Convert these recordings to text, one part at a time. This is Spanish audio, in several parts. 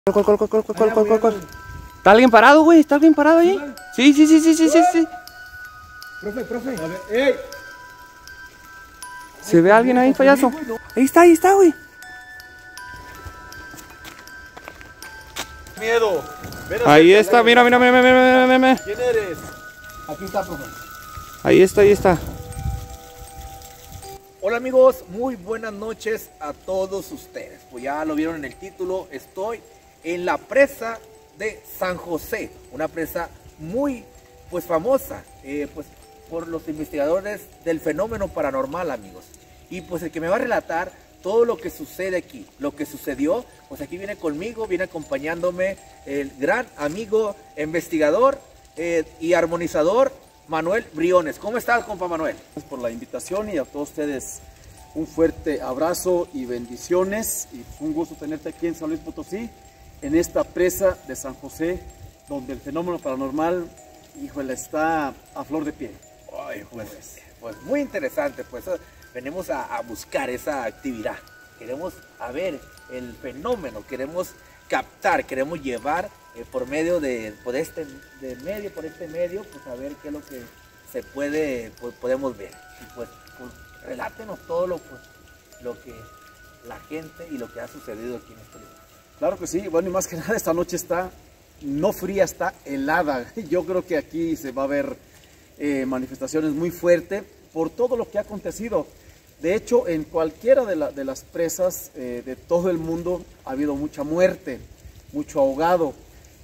¿Cuál? ¿Está alguien parado, güey? ¿Está alguien parado ahí? Sí. Profe. A ver, ¡ey! ¿Se ve alguien ahí, payaso? Ahí está, güey. Miedo. Ahí está, mira. ¿Quién eres? Aquí está, profe. Ahí está. Hola amigos, muy buenas noches a todos ustedes. Pues ya lo vieron en el título, estoy en la presa de San José, una presa muy famosa por los investigadores del fenómeno paranormal, amigos. Y pues el que me va a relatar todo lo que sucede aquí, lo que sucedió, pues aquí viene conmigo, viene acompañándome el gran amigo investigador y armonizador Manuel Briones. ¿Cómo estás, compa Manuel? Gracias por la invitación y a todos ustedes un fuerte abrazo y bendiciones. Y fue un gusto tenerte aquí en San Luis Potosí, en esta presa de San José, donde el fenómeno paranormal, híjole, está a flor de piel. Ay, pues muy interesante, pues venimos a buscar esa actividad. Queremos ver el fenómeno, queremos captar, queremos llevar por medio por este medio, pues a ver qué es lo que se podemos ver. Y pues relátenos todo lo que la gente y lo que ha sucedido aquí en este lugar. Claro que sí, bueno, y más que nada esta noche está no fría, está helada. Yo creo que aquí se va a ver manifestaciones muy fuertes por todo lo que ha acontecido. De hecho, en cualquiera de las presas de todo el mundo ha habido mucha muerte, mucho ahogado.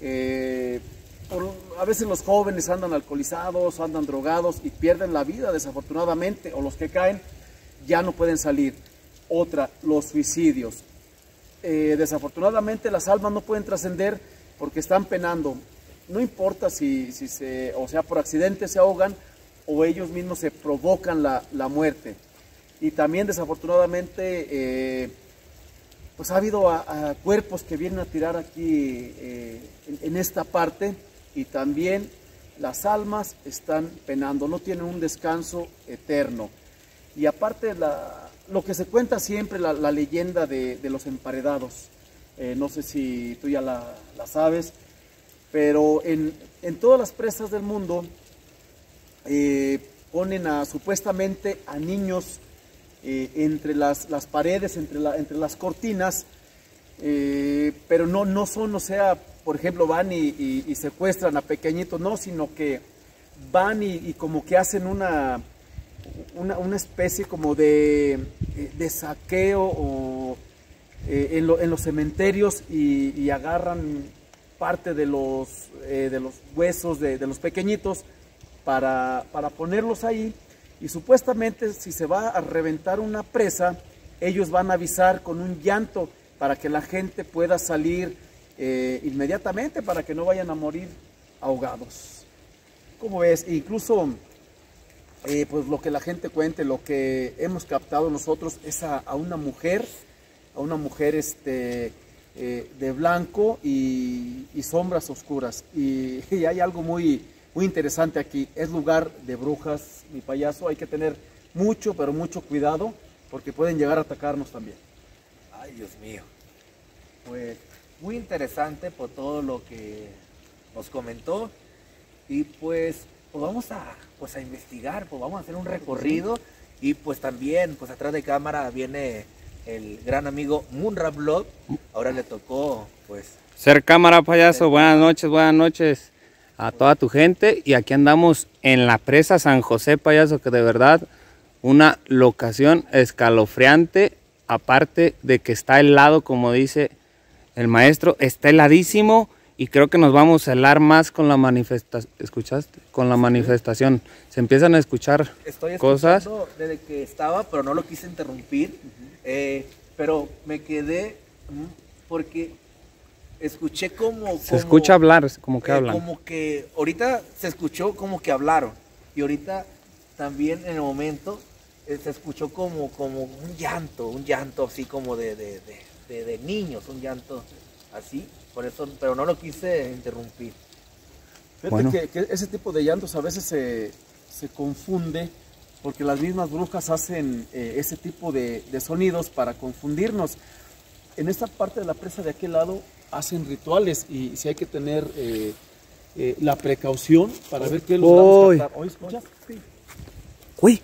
A veces los jóvenes andan alcoholizados, andan drogados y pierden la vida desafortunadamente, o los que caen ya no pueden salir. Otra, los suicidios. Desafortunadamente las almas no pueden trascender porque están penando. No importa si por accidente se ahogan o ellos mismos se provocan la muerte. Y también desafortunadamente pues ha habido cuerpos que vienen a tirar aquí en esta parte, y también las almas están penando, no tienen un descanso eterno. Y aparte lo que se cuenta siempre, la leyenda de los emparedados, no sé si tú ya la sabes, pero en todas las presas del mundo ponen supuestamente a niños entre las paredes, entre las cortinas, pero no son, o sea, por ejemplo, van y secuestran a pequeñitos, no, sino que van y como que hacen una especie como de saqueo o en los cementerios y agarran parte de los huesos de los pequeñitos para ponerlos ahí. Y supuestamente si se va a reventar una presa, ellos van a avisar con un llanto para que la gente pueda salir inmediatamente, para que no vayan a morir ahogados. ¿Cómo ves? Incluso pues lo que la gente cuente, lo que hemos captado nosotros es a una mujer de blanco y sombras oscuras. Y hay algo muy interesante aquí. Es lugar de brujas, mi payaso. Hay que tener mucho, pero mucho cuidado, porque pueden llegar a atacarnos también. Ay, Dios mío. Pues muy interesante por todo lo que nos comentó. Y pues vamos a investigar, pues vamos a hacer un recorrido. Y pues también, pues atrás de cámara viene el gran amigo Munra Vlog. Ahora le tocó pues ser cámara, payaso. Buenas noches a toda tu gente. Y aquí andamos en la presa San José, payaso, que de verdad una locación escalofriante. Aparte de que está helado, como dice el maestro, está heladísimo. Y creo que nos vamos a helar más con la manifestación. ¿Escuchaste? Con la manifestación. Se empiezan a escuchar cosas. Estoy escuchando desde que estaba, pero no lo quise interrumpir. Pero me quedé porque escuché se escucha hablar, como que hablan. Como que ahorita se escuchó como que hablaron. Y ahorita también en el momento se escuchó como un llanto así como de niños, un llanto así. Por eso, pero no lo quise interrumpir. Fíjate que ese tipo de llantos a veces se confunde, porque las mismas brujas hacen ese tipo de sonidos para confundirnos. En esta parte de la presa de aquel lado hacen rituales y si hay que tener la precaución para ver qué logramos captar. ¿Oye, escuchas? Sí. Uy.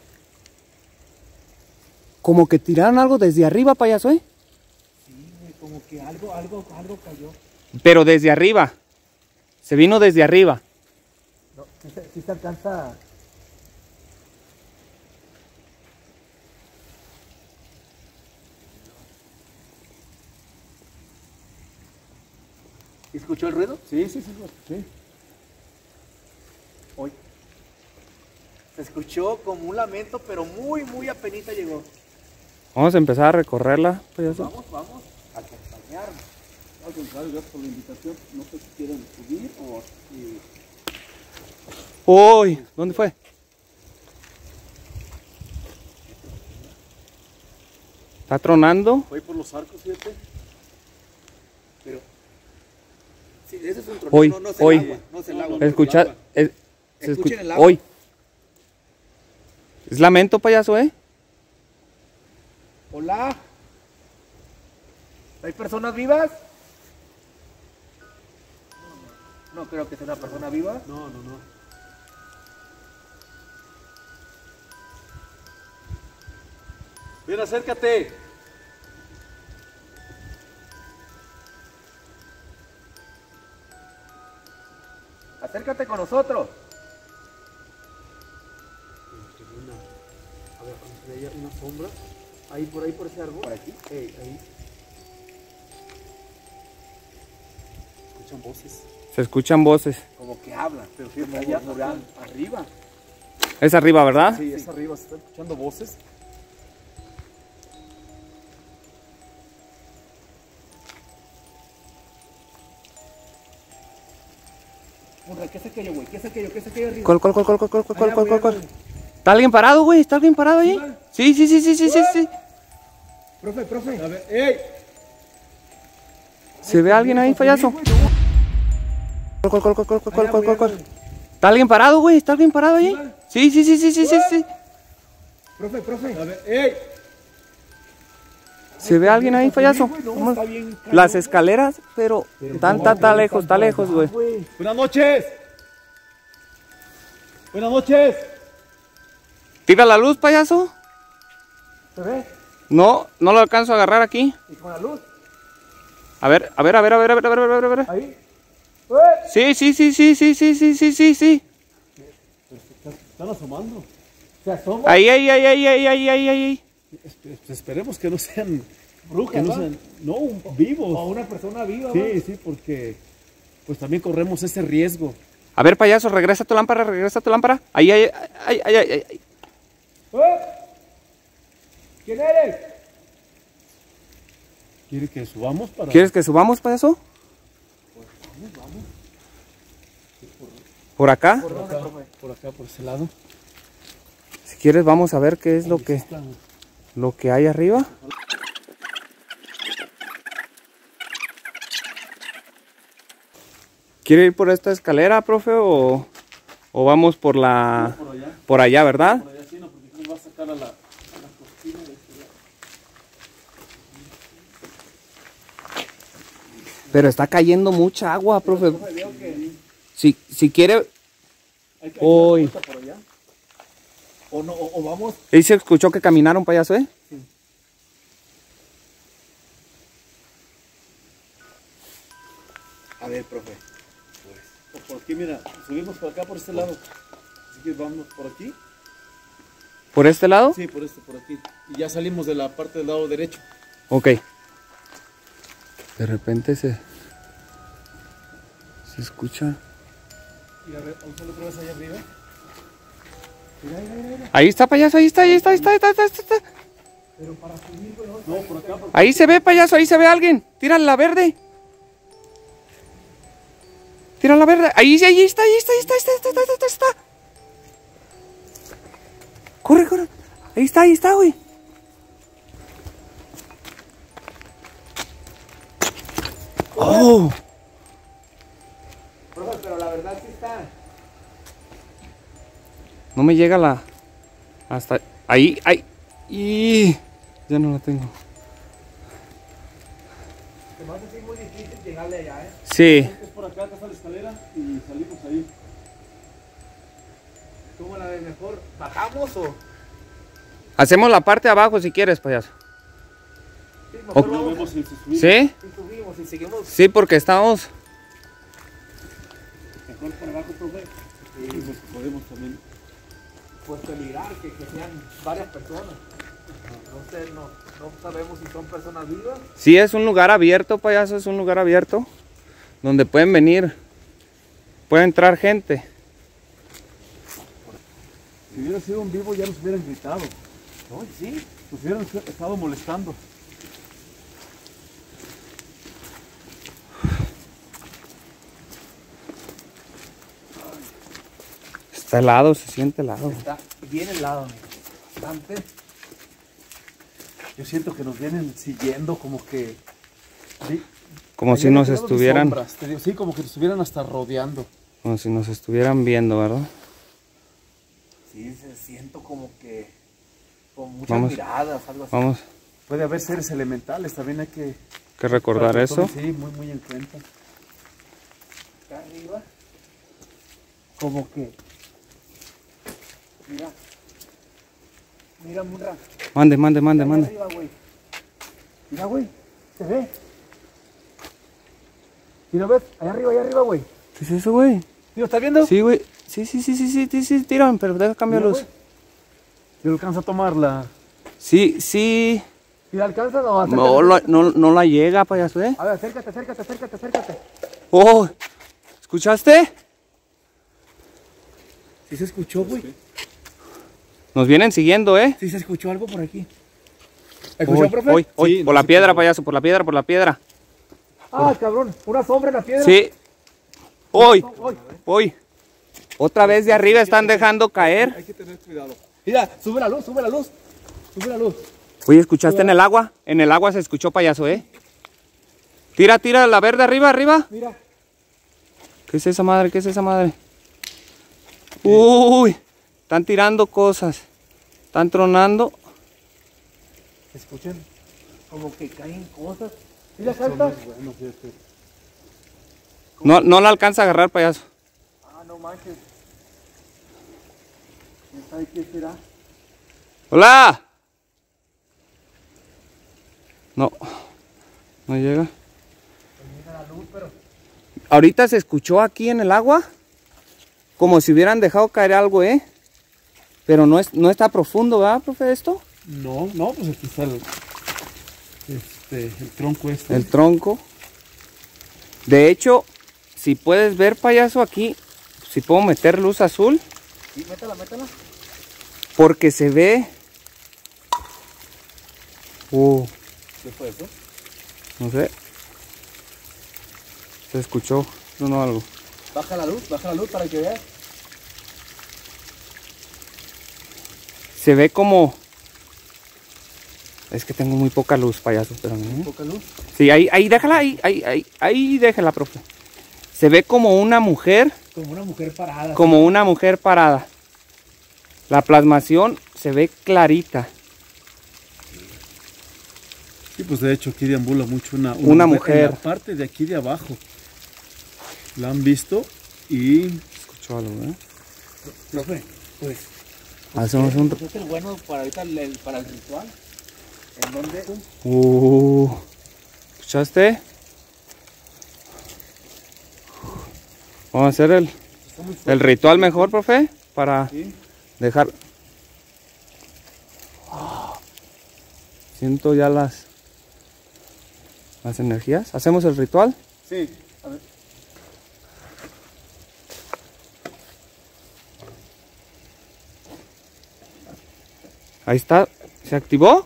Como que tiraron algo desde arriba, payaso, ¿eh? Sí, güey, como que algo cayó. Pero desde arriba. Se vino desde arriba. No, sí se alcanza. ¿Escuchó el ruido? Sí. Hoy. Se escuchó como un lamento, pero muy apenita llegó. Vamos a empezar a recorrerla, payaso. Vamos a acompañarnos. Al contrario, gracias por la invitación. No sé si quieren subir o... Uy, ¿dónde fue? ¿Está tronando? Voy por los arcos, fíjate. Pero... Sí, ese es un trono. Hoy, No es hoy. el agua. No es el agua. Escuchar... Escuchen el agua. Hoy. Es lamento, payaso, ¿eh? Hola. ¿Hay personas vivas? No creo que sea una persona viva. No. Ven, acércate. Acércate con nosotros. A ver, veía una sombra. Ahí, por ese árbol. Por aquí. Ahí. Escuchan voces. Se escuchan voces. Como que hablan. Pero fíjate, Como allá murmuran. arriba. Es arriba, ¿verdad? Sí, es arriba. Se están escuchando voces. ¿Qué es aquello, güey? ¿Qué es aquello? ¿Qué es aquello arriba? ¿Cuál? ¿Está alguien parado, güey? ¿Está alguien parado ahí? Sí. Profe. A ver, ¡ey! ¿Se ve alguien ahí, payaso? ¿Cuál? ¿Está alguien parado, güey? ¿Está alguien parado ahí? Sí. Profe. A ver, ¡ey! ¿Se ve alguien ahí, payaso? No, está bien. Las escaleras, pero está lejos, güey. Buenas noches. ¿Tira la luz, payaso? ¿Se ve? No lo alcanzo a agarrar aquí. ¿Y con la luz? A ver. Ahí. Sí. Están asomando. Se asoma. Ahí. Esperemos que no sean Brujas, que no ¿va? sean vivos. O una persona viva. ¿va? Sí, porque pues también corremos ese riesgo. A ver, payaso, regresa tu lámpara. Ahí. ¿Quién eres? ¿Quiere que subamos para...? ¿Quieres que subamos, payaso? Vamos. ¿Por acá? Por acá, por ese lado. Si quieres, vamos a ver qué es lo que hay arriba. ¿Quiere ir por esta escalera, profe, o vamos por la... Por allá. Por allá, ¿verdad? Por allá sí, no, porque nos va a sacar a la cocina de este lado. Pero está cayendo mucha agua, profe. Si quiere... Hay que Uy. dar por allá. O vamos. ¿Y se escuchó que caminaron, payaso, eh? A ver, profe. Por aquí, mira, subimos por acá, por este lado. Así que vamos por aquí. ¿Por este lado? Sí, por aquí. Y ya salimos de la parte del lado derecho. Ok. De repente se escucha. Y a ver, vamos a ver otra vez allá arriba. Mira. Ahí está, payaso, ahí está. Pero para subir, no, por acá. Ahí se ve, payaso, ahí se ve alguien. Tírale la verde. Tira la verde. Ahí está. Corre. Ahí está, güey. Oh. Profe, pero la verdad sí está. No me llega la... Hasta... Ahí. Y... Ya no la tengo. Se me hace así muy difícil llegarle allá, ¿eh? Sí. Es por acá, acá está la escalera y salimos ahí. ¿Cómo la ves mejor? ¿Bajamos o...? Hacemos la parte de abajo si quieres, payaso. Sí, mejor Ok. Lo vamos. vemos si se subimos. ¿Sí? Si subimos y seguimos. Sí, porque estamos... Mejor por abajo, profe. Sí, pues podemos también. Pues peligrar que sean varias personas. No sé, no sabemos si son personas vivas. Sí, es un lugar abierto, payaso, es un lugar abierto. Donde pueden venir. Puede entrar gente. Si hubiera sido un vivo ya nos hubieran gritado. No, sí. Nos hubieran estado molestando. Está helado, se siente helado. Está bien helado, amigo. Bastante. Yo siento que nos vienen siguiendo como que... Sí, Como si ayer nos he quedado de estuvieran... sombras, te digo, sí, como que nos estuvieran hasta rodeando. Como si nos estuvieran viendo, ¿verdad? Sí, se siento como que... con muchas Vamos. miradas, algo así. Vamos Puede haber seres elementales, también hay que... a recordar para que eso. tomen, Sí, muy en cuenta. Acá arriba. Como que... Mira. Mira, Munra. Mande. Allá arriba, güey. Mira, güey. ¿Se ve? ¿Sí lo ves? Allá arriba, güey. ¿Qué es eso, güey? ¿Sí lo estás viendo? Sí, güey. Sí, tiran, pero deja cambiar Mira, luz. güey. Si alcanza a tomarla. Sí. ¿Sí la alcanzas o acércate? No la llega, payaso, ¿eh? A ver, acércate. ¡Oh! ¿Escuchaste? ¿Sí se escuchó, güey? Nos vienen siguiendo, ¿eh? ¿Sí se escuchó algo por aquí? ¿Escuchó, profe? Hoy, Sí, por no la sé piedra, cómo. payaso, por la piedra. Ah, cabrón. Una sombra en la piedra. Sí. Hoy. Hoy. Otra vez de arriba están dejando caer. Hay que tener cuidado. Mira, sube la luz. Sube la luz. Oye, ¿escuchaste en el agua? En el agua se escuchó, payaso, ¿eh? Tira la verde arriba. Mira. ¿Qué es esa madre? Uy, están tirando cosas. Están tronando. Escuchen. Como que caen cosas. Mira, salta. Bueno, fíjate. No la alcanza a agarrar, payaso. Ah, no manches. ¿Quién sabe qué será? ¡Hola! No llega. Mira la luz, pero... Ahorita se escuchó aquí en el agua como si hubieran dejado caer algo, ¿eh? Pero no está profundo, ¿verdad, profe, esto? No, pues aquí está el tronco este. El tronco. De hecho, si puedes ver, payaso, aquí, si puedo meter luz azul, Sí, métela. porque se ve... ¿Qué fue eso? No sé. Se escuchó algo. Baja la luz para que veas. Se ve como... Es que tengo muy poca luz, payaso, pero Poca luz. sí, ahí, déjala, ahí déjala, profe. Se ve como una mujer, Como una mujer parada. La plasmación se ve clarita. Sí, pues de hecho aquí deambula mucho una mujer. En la parte de aquí de abajo. La han visto y... Escuchó algo, ¿eh? Profe, pues... Hacemos un... ¿Este es el bueno para ahorita para el ritual? ¿En dónde? ¿Escuchaste? Vamos a hacer el ritual mejor, profe, para dejar... Siento ya las energías. ¿Hacemos el ritual? Sí, a ver. Ahí está. ¿Se activó?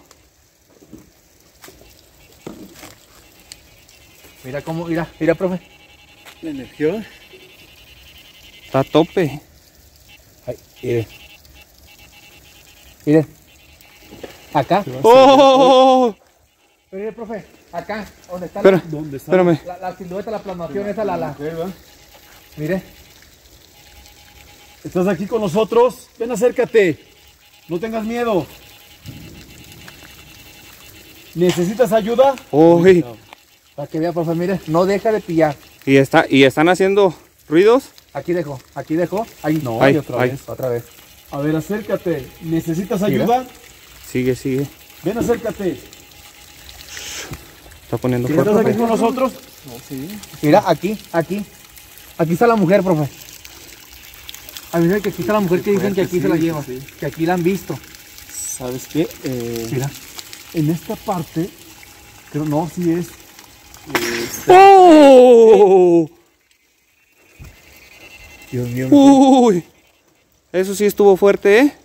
Mira cómo, mira, profe. La energía. Está a tope. Ay, mire. Acá. ¡Oh! Mire, profe. Acá, donde está Espera, ¿Dónde está? espérame. la silueta, la plasmación, esa la. mujer, ¿va? Mire. ¿Estás aquí con nosotros? Ven, acércate. No tengas miedo. ¿Necesitas ayuda? ¡Uy! Para que vea, profe, mire, no deja de pillar. Y están haciendo ruidos. Aquí dejó. Ahí no, Ahí, y otra ahí. vez, otra vez. A ver, acércate. ¿Necesitas Mira. ayuda? Sigue. Ven, acércate. Está poniendo ¿Estás fuerte. aquí con nosotros? Mira, aquí. Aquí está la mujer, profe. A mí que aquí está la mujer que dicen que aquí se la lleva. Que aquí la han visto. ¿Sabes qué? Mira. En esta parte, creo, no, sí es. ¡Oh! Dios mío. ¡Uy! Eso sí estuvo fuerte, ¿eh?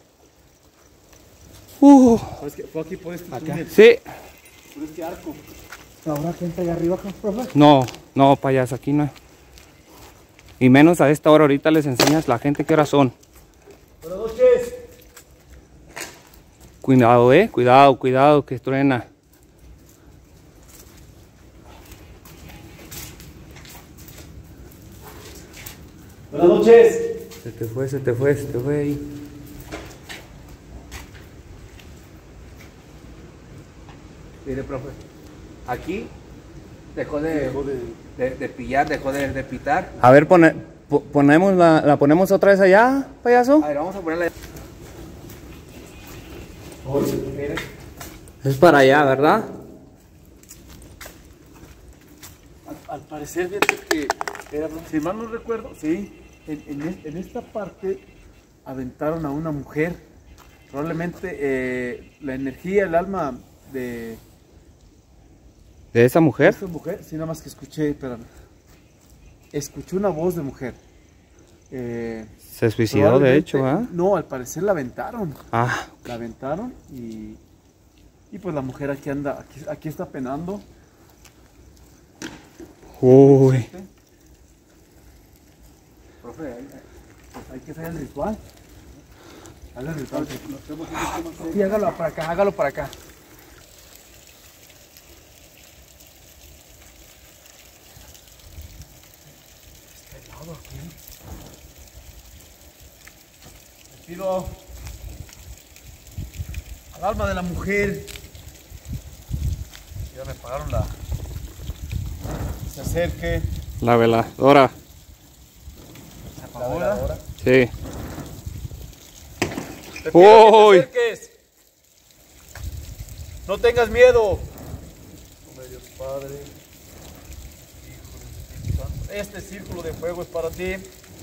¿Sabes qué? Fue aquí por este túnel, Sí. por este arco. ¿Habrá gente allá arriba, profe? No, payaso, aquí no. Y menos a esta hora. Ahorita les enseñas la gente qué horas son. Buenas noches. Cuidado, que truena. Buenas noches. Se te fue ahí. Mire, profe. Aquí dejó de pillar, dejó de pitar. A ver, ponemos la ponemos otra vez allá, payaso. A ver, vamos a ponerla. Mire. Es para allá, ¿verdad? Al parecer, fíjate que, si mal no recuerdo, sí, en esta parte aventaron a una mujer. Probablemente la energía, el alma de ¿De esa mujer? esta mujer, sí, nada más que escuché, espérame. Escuché una voz de mujer. Se suicidó, de hecho, ¿ah? No, al parecer la aventaron. Ah, La aventaron y pues la mujer aquí anda, aquí está penando. uy. Profe, hay que hacer el ritual. Haga el ritual. Sí, hágalo para acá. Pido al alma de la mujer. Ya me pagaron se acerque. La veladora. Ahora. Sí. Te pido que Uy. te acerques. No tengas miedo. En nombre de Dios Padre, Hijo y Espíritu Santo. Este círculo de fuego es para ti.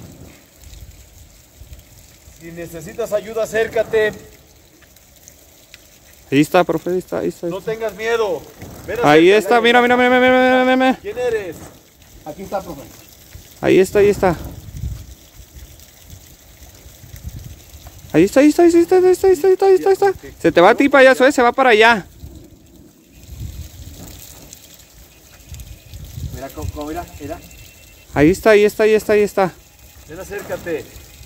Si necesitas ayuda, acércate. Ahí está, profe, ahí está. No tengas miedo. Ven, Ahí acércate. está, mira. ¿Quién eres? Aquí está, profe. Ahí está. Ahí está. Se te va a ti, payaso, se va para allá. Mira cómo, mira. Ahí está. Ven, acércate.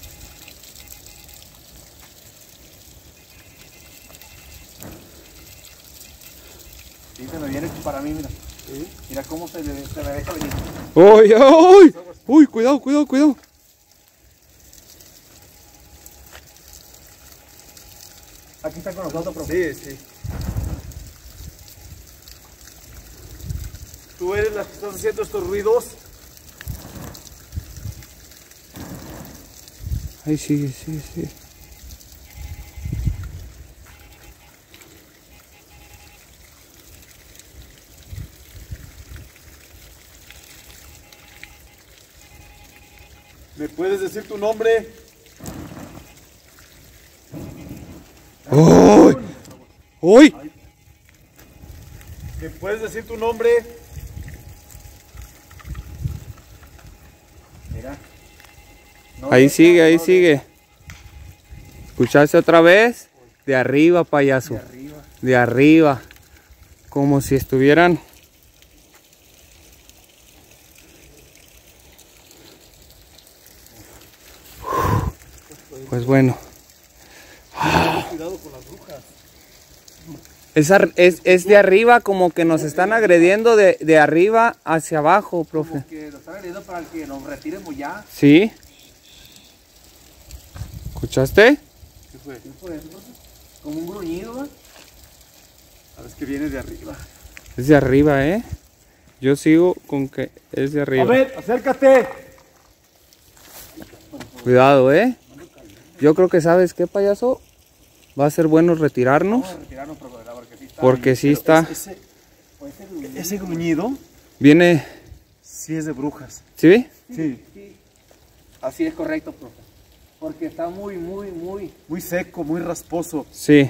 Sí, se me viene para mí, mira. ¿Sí? Mira cómo se me deja venir. ¡Uy! ¡Uy! Cuidado. Aquí está con nosotros, profe. Sí. ¿Tú eres la que estás haciendo estos ruidos? Ahí sigue. ¿Me puedes decir tu nombre? ¡Uy! ¿Me puedes decir tu nombre? Mira. Ahí sigue. ¿Escuchaste otra vez? De arriba, payaso. De arriba. Como si estuvieran... Pues bueno. Cuidado con las brujas. Es de arriba, como que nos están agrediendo de arriba hacia abajo, profe. Como que nos están agrediendo para que nos retiremos ya. ¿Sí? ¿Escuchaste? ¿Qué fue? ¿Qué fue eso, profe? Como un gruñido, ¿va? Sabes que viene de arriba. Es de arriba, ¿eh? Yo sigo con que es de A arriba. ver, acércate. Cuidado, Yo creo que, ¿sabes qué, payaso? Va a ser bueno retirarnos. Vamos a retirarnos, profe, ¿verdad? Porque sí está. Ese gruñido Viene. sí es de brujas. ¿Sí vi? Sí. Sí. Así es correcto, profe. Porque está muy Muy seco, muy rasposo. Sí.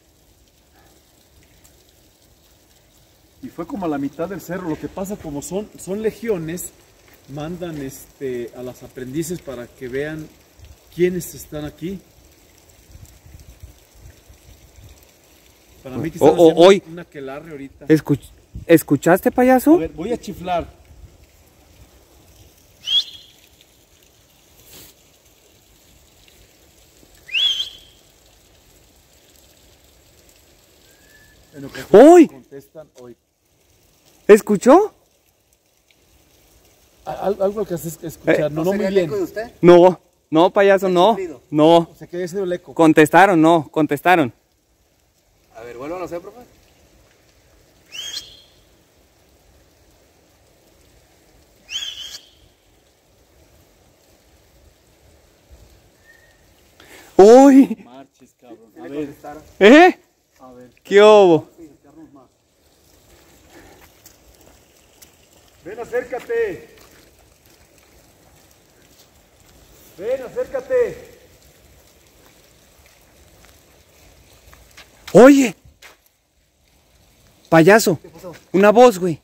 Y fue como a la mitad del cerro. Lo que pasa, como son legiones, mandan a las aprendices para que vean quiénes están aquí. Para mí que están haciendo hoy. un aquelarre ahorita. ¿Escuchaste, A payaso? ver, voy a chiflar. En ocasiones ¡Uy! contestan hoy. ¿Escuchó? Algo que haces escuchar, no muy sería el bien. eco de usted? No, payaso, no. chiflido? No. O sea, que haya sido el eco. Contestaron. A ver, vuélvalo a hacer, profe. ¡Uy! Marches, cabrón. ¿Sí A le ver, contestaron? a ver. ¿Qué hubo? Acercarnos más. Ven, acércate. Ven, acércate. Oye. Payaso. ¿Qué pasó? Una voz, güey.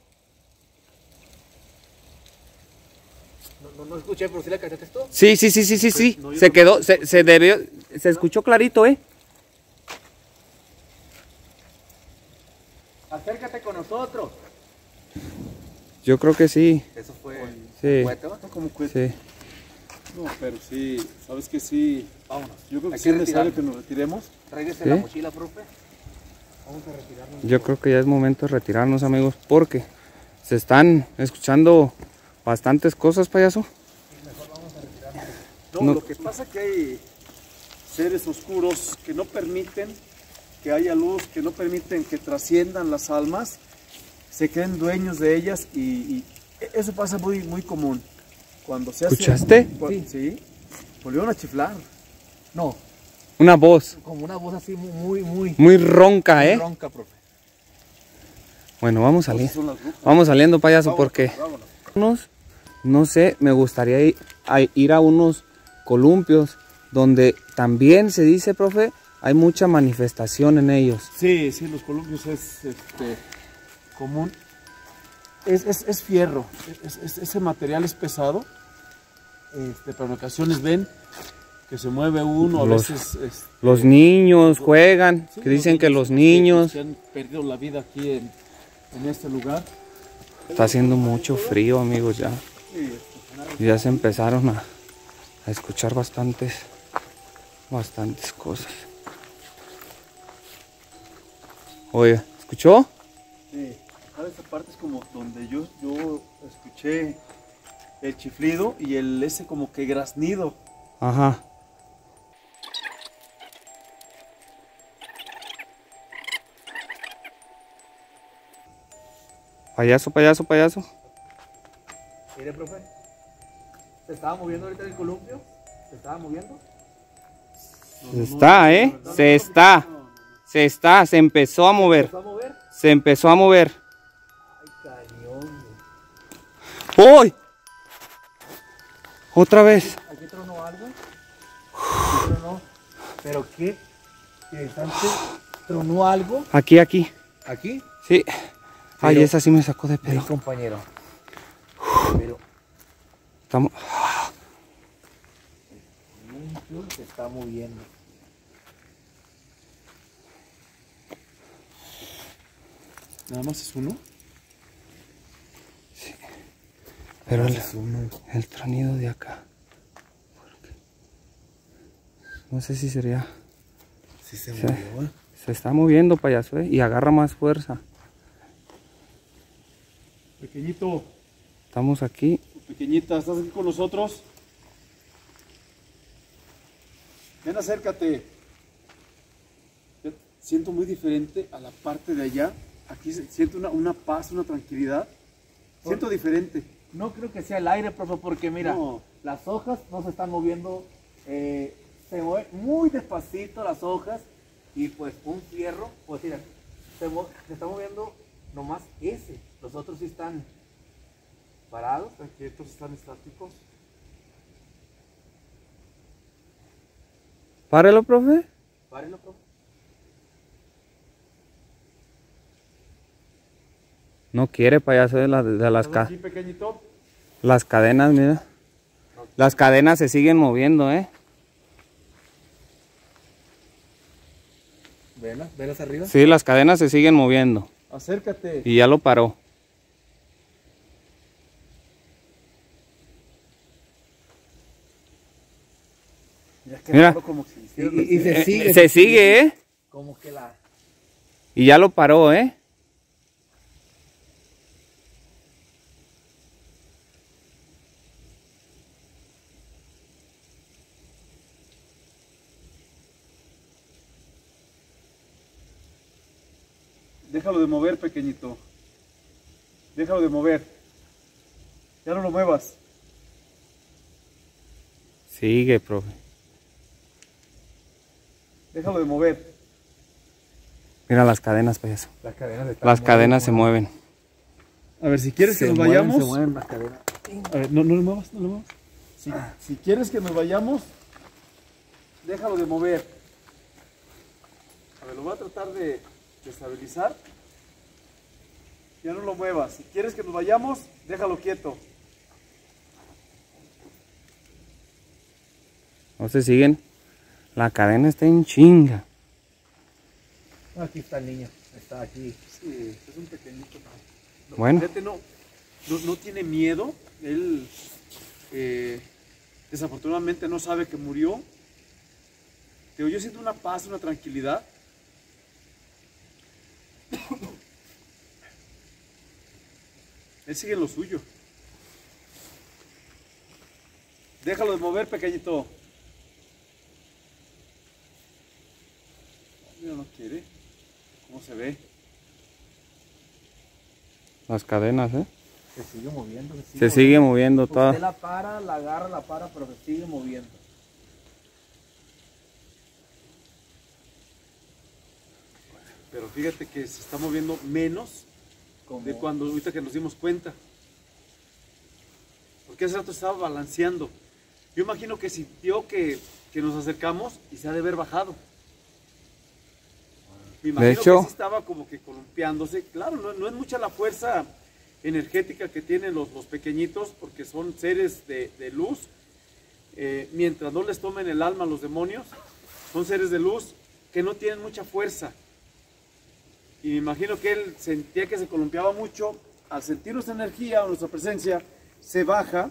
No escuché, pero sí le cachaste esto. Sí. no, yo Se no- quedó, se debió, se escuchó clarito, Acércate con nosotros. Yo creo que sí. Eso fue Sí. un cohete, ¿va? No como cuete. Sí. No, pero sí, sabes que sí. Vámonos. Yo creo que Hay sí es que necesario que retirarnos. nos retiremos. Tráigase ¿Sí? la mochila, profe. Vamos a retirarnos. Yo creo que ya es momento de retirarnos, amigos, porque se están escuchando bastantes cosas, payaso. No, No. lo que pasa es que hay seres oscuros que no permiten que haya luz, que no permiten que trasciendan las almas, se creen dueños de ellas y eso pasa muy común. Cuando se hace... ¿Escuchaste? Sí. Volvieron a chiflar. No, Una voz como una voz así muy muy ronca, ronca, profe. Bueno, vamos Esas saliendo. son las brujas. Vamos saliendo, payaso, Vámonos, porque vámonos. no sé, me gustaría ir a unos columpios donde también se dice, profe, hay mucha manifestación en ellos. Sí, los columpios es común. Es fierro, ese material es pesado, pero en ocasiones ven que se mueve uno, a Los- veces... Los niños juegan, sí, que dicen que los que niños... han perdido la vida aquí en este lugar. Está haciendo mucho frío, amigos, ya. Sí, Ya se empezaron a escuchar bastantes cosas. Oye, ¿escuchó? sí. Ahora esta parte es como donde yo escuché el chiflido y ese como que graznido. Ajá. Payaso. Mire, profe. ¿Se estaba moviendo ahorita el columpio? ¿Se estaba moviendo? Se empezó a mover. ¿Se empezó a mover? Se empezó a mover. Ay, cañón. ¡Uy! Otra vez. ¿Aquí tronó algo? ¿Aquí tronó? ¿Pero qué? Interesante. ¿Tronó algo? Aquí. ¿Aquí? Sí. Ay, Pero- esa sí me sacó de Sí, pedo. compañero. Pero Estamos... el columpio se está moviendo. Nada más es uno. Pero el tronido de acá. No sé si sería... Sí se Sí. movió, Se está moviendo, payaso, y agarra más fuerza. Pequeñito, Estamos aquí. pequeñita, ¿estás aquí con nosotros? Ven, acércate. Siento muy diferente a la parte de allá. Aquí siento una paz, una tranquilidad. Siento diferente. No creo que sea el aire, profe, porque mira, No. las hojas no se están moviendo, se mueven muy despacito las hojas y pues un fierro, pues mira, se está moviendo nomás ese, los otros sí están parados. Están quietos, están estáticos. Párelo, profe. Párenlo, profe. No quiere, payaso, de Aquí, pequeñito. las cadenas, mira. Las cadenas se siguen moviendo, ¿eh? ¿Velas arriba? Sí, las cadenas se siguen moviendo. Acércate. Y ya lo paró. Mira. Raro, como si hiciera Y se sigue. Se sigue, ¿eh? Como que la... Y ya lo paró, ¿eh? Déjalo de mover, pequeñito. Déjalo de mover. Ya no lo muevas. Sigue, profe. Déjalo de mover. Mira las cadenas, payaso. Las cadenas están Las cadenas se mueven. A ver, si quieres que Se nos mueven, vayamos. se mueven las cadenas. A ver, no le muevas, no le muevas. Si quieres que nos vayamos, déjalo de mover. A ver, lo voy a tratar de estabilizar. Ya no lo muevas. Si quieres que nos vayamos, déjalo quieto. No se siguen. La cadena está en chinga. Aquí está el niño, está aquí. Sí, es un pequeñito. No, Bueno. fíjate, no tiene miedo. Él desafortunadamente no sabe que murió. Pero yo siento una paz, una tranquilidad. Él sigue en lo suyo. Déjalo de mover, pequeñito. Mira, no quiere. ¿Cómo se ve? Las cadenas, ¿eh? Se sigue moviendo. Se sigue moviendo Usted toda. la para, la agarra, la para, pero se sigue moviendo. Pero fíjate que se está moviendo menos de cuando ahorita que nos dimos cuenta. Porque hace rato estaba balanceando. Yo imagino que sintió que nos acercamos y se ha de haber bajado. Me imagino hecho- que sí estaba como que columpiándose. Claro, no es mucha la fuerza energética que tienen los pequeñitos, porque son seres de luz. Mientras no les tomen el alma a los demonios, son seres de luz que no tienen mucha fuerza. Y me imagino que él sentía que se columpiaba mucho. Al sentir nuestra energía o nuestra presencia, se baja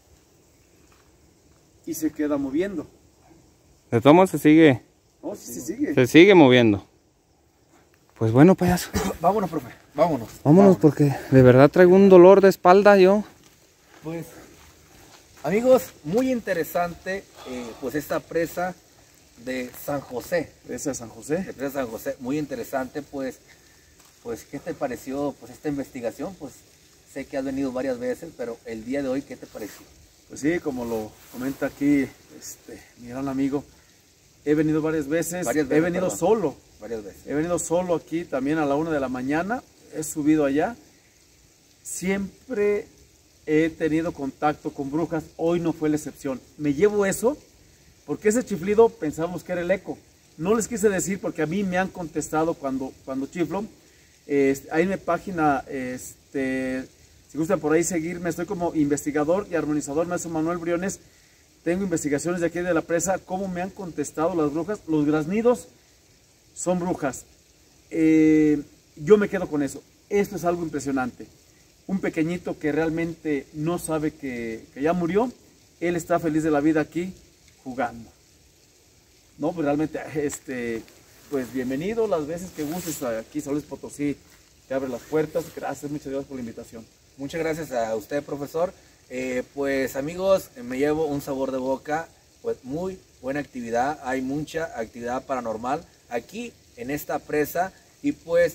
y se queda moviendo. De todos modos se sigue moviendo. Pues bueno, payaso. Vámonos, profe, vámonos. Vámonos porque de verdad traigo un dolor de espalda yo. Pues, amigos, muy interesante, pues esta presa de San José. Presa de San José. De presa de San José, muy interesante, pues, ¿qué te pareció pues esta investigación? Pues sé que has venido varias veces, pero el día de hoy, ¿qué te pareció? Pues sí, como lo comenta aquí mi gran amigo, he venido varias veces, he venido perdón. solo. Varias veces. He venido solo aquí también a la 1 de la mañana, he subido allá. Siempre he tenido contacto con brujas, hoy no fue la excepción. Me llevo eso porque ese chiflido pensábamos que era el eco. No les quise decir porque a mí me han contestado cuando chiflo. Ahí en mi página, si gustan por ahí seguirme, estoy como investigador y armonizador, maestro Manuel Briones. Tengo investigaciones de aquí de la presa, cómo me han contestado las brujas. Los graznidos son brujas. Yo me quedo con eso. Esto es algo impresionante. Un pequeñito que realmente no sabe que ya murió, él está feliz de la vida aquí jugando. No, pues realmente, pues bienvenido las veces que gustes aquí, San Luis Potosí, te abre las puertas. Gracias, muchas gracias por la invitación. Muchas gracias a usted, profesor. Pues amigos, me llevo un sabor de boca, pues muy buena actividad, hay mucha actividad paranormal aquí en esta presa y pues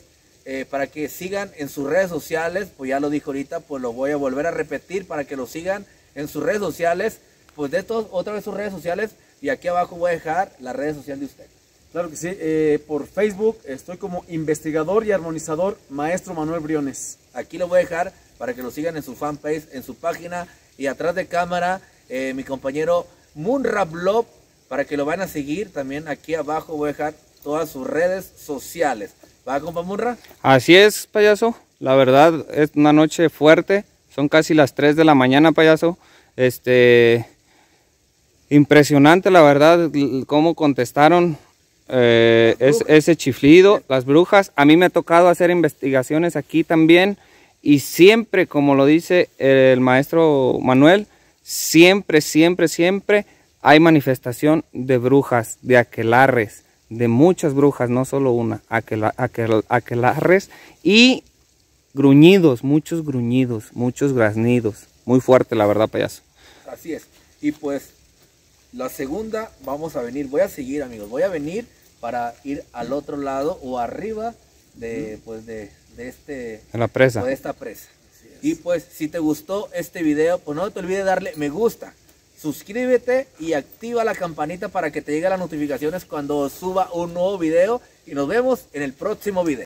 para que sigan en sus redes sociales, pues ya lo dijo ahorita, pues lo voy a volver a repetir para que lo sigan en sus redes sociales, pues de todos, otra vez sus redes sociales, y aquí abajo voy a dejar las redes sociales de usted. Claro que sí, por Facebook estoy como investigador y armonizador Maestro Manuel Briones. Aquí lo voy a dejar para que lo sigan en su fanpage, en su página, y atrás de cámara, mi compañero Munrap Love, para que lo van a seguir. También aquí abajo voy a dejar todas sus redes sociales. ¿Va, compa Munra? Así es, payaso. La verdad es una noche fuerte. Son casi las 3 de la mañana, payaso. Impresionante, la verdad, cómo contestaron ese chiflido, las brujas. A mí me ha tocado hacer investigaciones aquí también. Y siempre, como lo dice el maestro Manuel, siempre hay manifestación de brujas, de aquelarres, de muchas brujas, no solo una, aquelarres y gruñidos, muchos graznidos. Muy fuerte, la verdad, payaso. Así es. Y pues la segunda vamos a venir, voy a seguir, amigos, voy a venir para ir al otro lado o arriba de, pues de la presa. De esta presa. Y pues si te gustó este video, pues no te olvides darle me gusta, suscríbete y activa la campanita para que te lleguen las notificaciones cuando suba un nuevo video, y nos vemos en el próximo video.